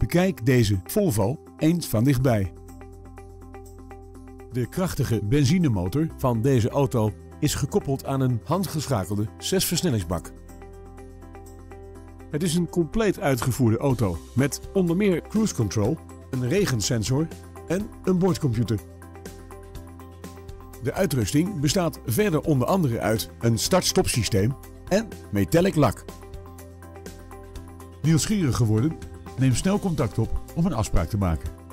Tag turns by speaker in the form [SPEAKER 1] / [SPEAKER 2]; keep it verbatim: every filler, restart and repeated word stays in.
[SPEAKER 1] Bekijk deze Volvo eens van dichtbij. De krachtige benzinemotor van deze auto is gekoppeld aan een handgeschakelde zesversnellingsbak. Het is een compleet uitgevoerde auto met onder meer cruise control, een regensensor en een boordcomputer. De uitrusting bestaat verder onder andere uit een start-stop systeem en metallic lak. Nieuwsgierig geworden? Neem snel contact op om een afspraak te maken.